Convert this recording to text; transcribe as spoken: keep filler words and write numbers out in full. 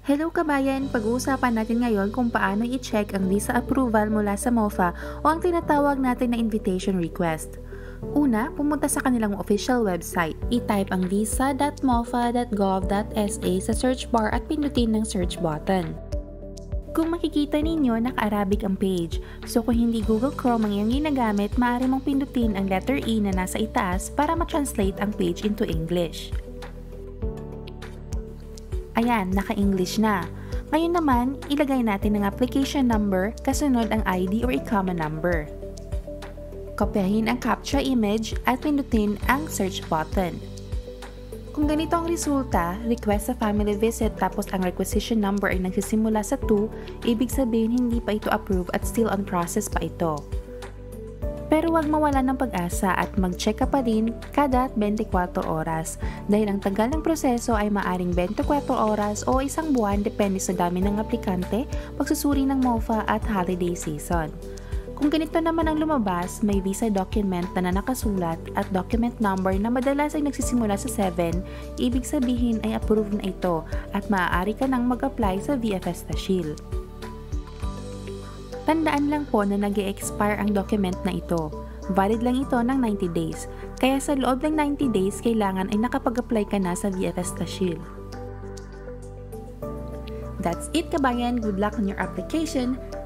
Hello kabayan! Pag-uusapan natin ngayon kung paano i-check ang visa approval mula sa MOFA o ang tinatawag natin na invitation request. Una, pumunta sa kanilang official website. I-type ang visa dot mofa dot gov dot s a sa search bar at pindutin ng search button. Kung makikita ninyo, naka-Arabic ang page. So kung hindi Google Chrome ang iyong ginagamit, maaari mong pindutin ang letter E na nasa itaas para ma-translate ang page into English. Ayan, naka-English na. Ngayon naman, ilagay natin ang application number kasunod ang I D or ICAMA number. Kopyahin ang CAPTCHA image at pindutin ang search button. Kung ganito ang resulta, request sa family visit tapos ang requisition number ay nagsisimula sa two, ibig sabihin hindi pa ito approve at still on process pa ito. Pero huwag mawala ng pag-asa at mag-check ka pa rin kada twenty-four oras dahil ang tagal ng proseso ay maaring twenty-four oras o isang buwan depende sa dami ng aplikante, pagsusuri ng MOFA at holiday season. Kung ganito naman ang lumabas, may visa document na nakasulat at document number na madalas ay nagsisimula sa seven, ibig sabihin ay approved na ito at maaari ka nang mag-apply sa V F S Tashil. Tandaan lang po na nag-e-expire ang document na ito. Valid lang ito ng ninety days, kaya sa loob ng ninety days, kailangan ay nakapag-apply ka na sa V F S Tashil. That's it kabayan, good luck on your application.